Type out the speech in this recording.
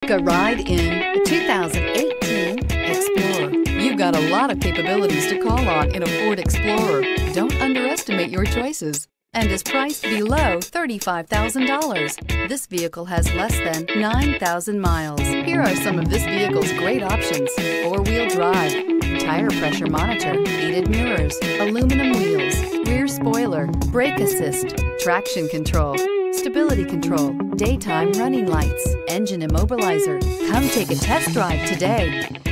Take a ride in the 2018 Explorer. You've got a lot of capabilities to call on in a Ford Explorer. Don't underestimate your choices, and is priced below $35,000. This vehicle has less than 9,000 miles. Here are some of this vehicle's great options: four-wheel drive, tire pressure monitor, heated mirrors, aluminum wheels, rear spoiler, brake assist, traction control, stability control, daytime running lights, engine immobilizer. Come take a test drive today.